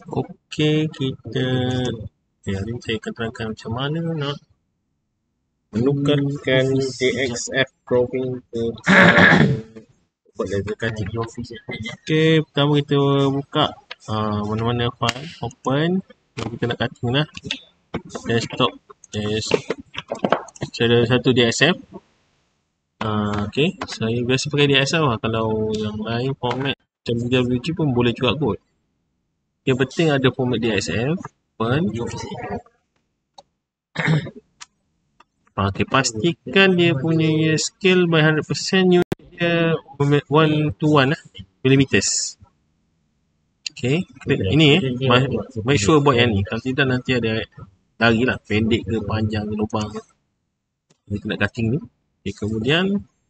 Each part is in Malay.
Okey, kita hari saya akan terangkan macam mana nak menukarkan DXF drawing ke buat level cutting. Okey, pertama kita buka mana-mana file, open. Kita nak cutting lah. Desktop, saya ada satu DXF. Okey, saya biasa pakai DXF lah. Kalau yang lain format macam DWG pun boleh juga kot. Yang penting ada format DXF. Open. Okay, pastikan dia punya scale by 100% unit dia 1 to 1 lah, millimeters. Okay, klik ini make sure buat yang ni. Kalau tidak nanti ada lari lah, pendek ke panjang ke lubang. Kita nak cutting ni. Okay, kemudian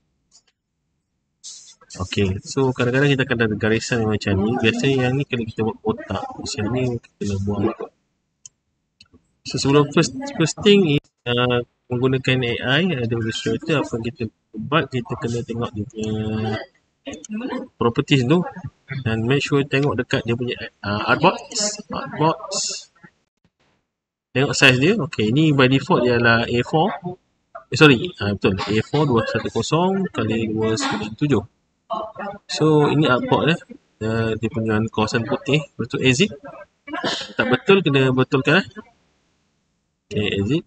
okay, so kadang-kadang kita akan ada garisan yang macam ni. Biasanya yang ni kalau kita buat kotak, macam ni kita kena buang. So sebelum first thing is menggunakan AI, ada Illustrator. Apa yang kita buat, kita kena tengok dia punya properties tu dan make sure tengok dekat dia punya artbox. Tengok size dia. Okay, ni by default dia adalah A4. Betul, A4 210 kali 297. So ini artbox dia. Dia punya kawasan putih. Lepas tu exit. Tak betul, kena betulkan. Okay, exit.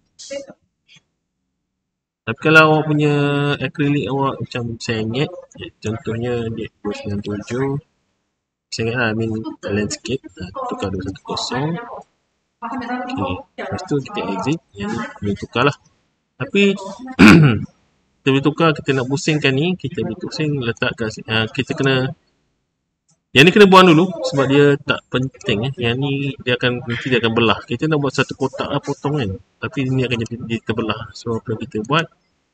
Tapi kalau awak punya akrilik awak macam sengit, contohnya dia 297, sengit lah, landscape, tukar 210. Okay, lepas tu kita exit, yang ni boleh tukar lah. Tapi kita boleh tukar, kita nak pusingkan ni, kita boleh pusing, letakkan, kita kena, yang ni kena buang dulu sebab dia tak penting. Yang ni nanti dia akan belah. Kita nak buat satu kotak lah, potong kan, tapi ni akan jadi terbelah. So apa kita buat,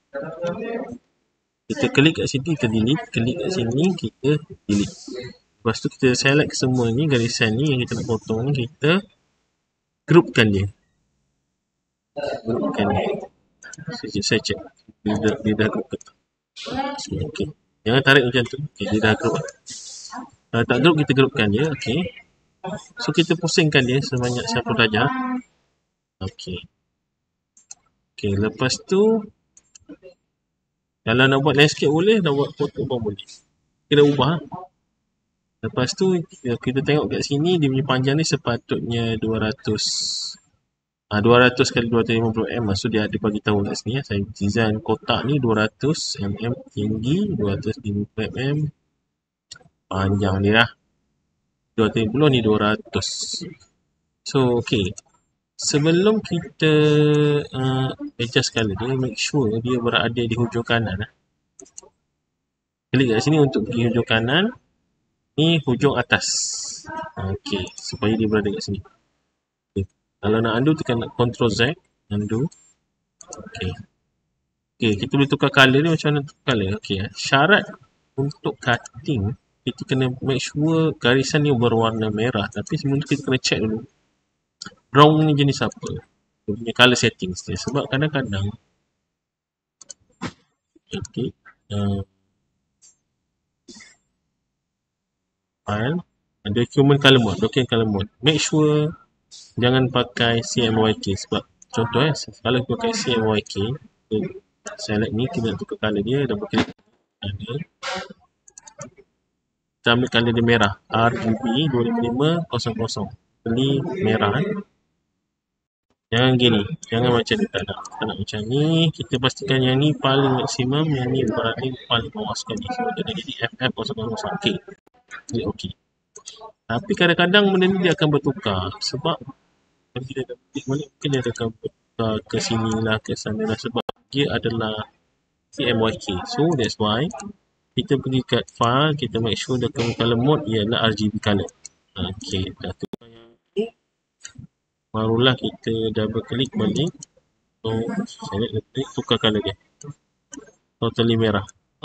kita klik kat sini, kita delete, klik kat sini, kita delete. Lepas tu kita select semua ni, garisan ni yang kita nak potong ni, kita groupkan dia. Saya check dia dah group ke tak. Okay, jangan tarik macam tu. Okay, dia dah group. Kalau tak group, kita groupkan dia. Okay, so kita pusingkan dia sebanyak 1 darjah. Okay, lepas tu kalau nak buat landscape boleh, nak buat foto pun boleh. Kita ubah. Lepas tu kita tengok kat sini, dia punya panjang ni sepatutnya 200 kali 250 mm. So dia ada bagi tahu kat sini. Saya design kotak ni 200 mm tinggi, 250 mm panjang ni lah. 250 ni 200. So okay, sebelum kita adjust color dia, make sure dia berada di hujung kanan. Klik kat sini untuk pergi hujung kanan. Ni hujung atas. Okay, supaya dia berada kat sini. Okay. Kalau nak undo, tekan Ctrl Z, undo. Okay, kita boleh tukar color ni. Macam mana tukar color? Okay, syarat untuk cutting, kita kena make sure garisan ni berwarna merah. Tapi sebelum kita kena check dulu brown ni jenis apa, dia punya color settings dia. Sebab kadang-kadang file, document color mode, make sure jangan pakai CMYK. Sebab contoh kalau kita pakai CMYK, select ni, kita nak tukar color dia, double click ada, kita ambil color dia merah, RGB 2500, beli merah. Jangan gini, jangan macam ni, tak nak. Kita nak macam ni, kita pastikan yang ni paling maksimum, yang ni berada paling bawah sekali. So dia jadi FF001. Okay. Tapi kadang-kadang benda ni dia akan bertukar. Sebab kalau kita dah klik balik, mungkin dia akan bertukar ke sini lah, ke sana lah. Sebab dia adalah CMYK. So that's why kita pergi kat file, kita make sure document color mode ialah RGB color. Okay, dah tukar yang ni. Barulah kita double klik balik. So select klik, tukar color dia totally merah.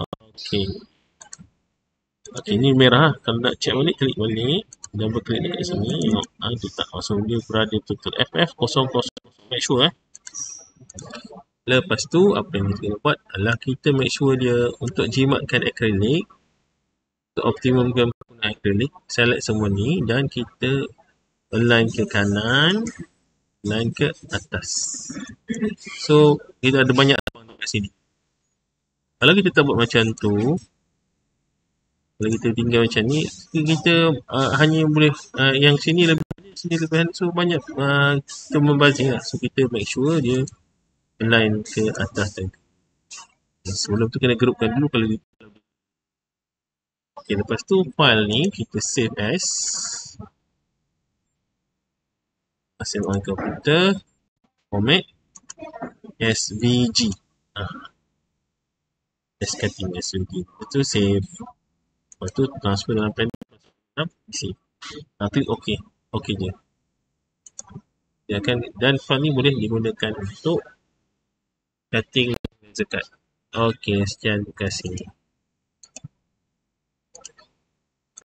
Okay, ni merah. Kalau nak check balik, klik balik, double klik dekat sini. Dia tak, so dia berada total FF000. Make sure Lepas tu apa yang kita buat adalah kita make sure dia untuk jimatkan akrilik, untuk optimumkan penggunaan akrilik, select semua ni dan kita align ke kanan, align ke atas. So kita ada banyak kat sini. Kalau kita tak buat macam tu, kalau kita tinggal macam ni, kita hanya boleh yang sini lebih banyak, sini lebih banyak. So banyak kita membazir lah. So kita make sure dia align ke atas tadi. Sebelum tu kena grupkan dulu kalau kita. Okay, lepas tu file ni kita save as, save on komputer, format SVG. Cutting SVG. Lepas tu save. Lepas tu transfer dalam pen. Save. Klik OK. OK je. Dia akan, dan file ni boleh digunakan untuk cutting zakat. Okey, sekian, terima kasih.